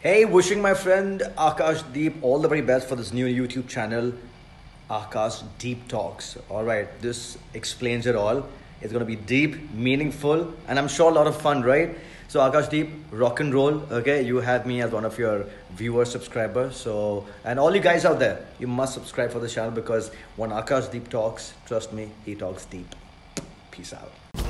Hey, wishing my friend Akashdeep all the very best for this new YouTube channel, Akashdeep Talks. All right, this explains it all. It's going to be deep, meaningful, and I'm sure a lot of fun, right? So Akashdeep, rock and roll. Okay, you had me as one of your viewers, subscribers. So, and all you guys out there, you must subscribe for the channel because when Akashdeep talks, trust me, he talks deep. Peace out.